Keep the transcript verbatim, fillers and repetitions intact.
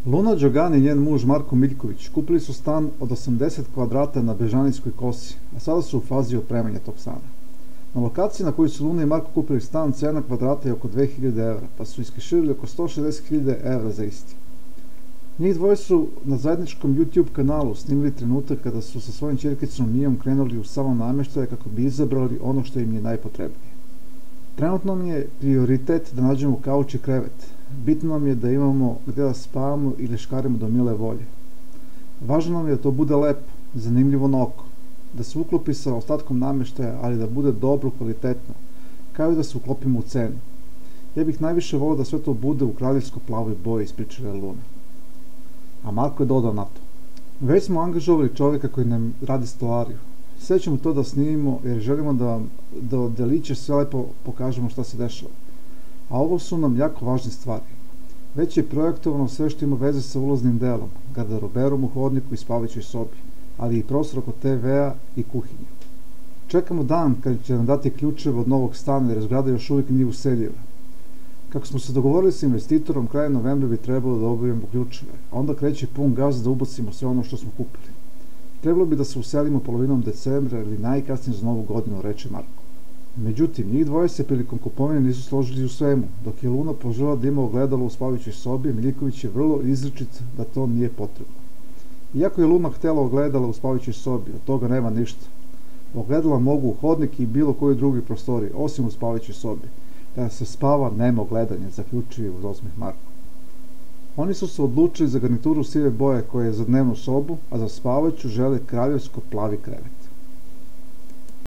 Luna Đogani i njen muž Marko Miljković kupili su stan od osamdeset kvadrata na Bežanijskoj kosi, a sada su u fazi opremanja tog stana. Na lokaciji na kojoj su Luna i Marko kupili stan, cena kvadrata je oko dve hiljade evra, pa su iskeširali oko sto šezdeset hiljada evra za isti. Njih dvoje su na zajedničkom YouTube kanalu snimili trenutak kada su sa svojim ćerkicom Mijom krenuli u salon namještaja kako bi izabrali ono što im je najpotrebnije. Trenutno mi je prioritet da nađemo kauč i krevet. Bitno nam je da imamo gdje da spavamo i leškarimo do mile volje. Važno nam je da to bude lepo, zanimljivo na oko, da se uklopi sa ostatkom namještaja, ali da bude dobro, kvalitetno, kao i da se uklopimo u cenu. Ja bih najviše volio da sve to bude u kraljevsko-plavoj boji, ispričala je Luna. A Marko je dodao na to: već smo angažovali čovjeka koji nam radi stolariju. Sve ćemo to da snimimo jer želimo da vam da od delića sve lepo pokažemo šta se dešava. A ovo su nam jako važne stvari. Već je projektovano sve što ima veze sa ulaznim delom, garderoberom u hodniku i spavajućoj sobi, ali i prostor oko te vea i kuhinje. Čekamo dan kad će nam dati ključeve od novog stana jer zgrada još uvijek nije useljiva. Kako smo se dogovorili sa investitorom, krajem novembra bi trebalo da obavimo ključeve, a onda kreće pun gas da ubacimo sve ono što smo kupili. Trebalo bi da se uselimo polovinom decembra ili najkasnije za novu godinu, reče Marko. Međutim, njih dvoje se prilikom kupovine nisu složili u svemu. Dok je Luna poželjela da ima ogledalo u spavajućoj sobi, Miljković je vrlo izričit da to nije potrebno. Iako je Luna htjela ogledala u spavajućoj sobi, od toga nema ništa. Ogledala mogu u hodnik i bilo koji drugi prostori, osim u spavajućoj sobi. Kada se spava, nema ogledanja, zaključuje uz osmeh Marko. Oni su se odlučili za garnituru sive boje koja je za dnevnu sobu, a za spavajuću žele kraljevsko plavi krevet.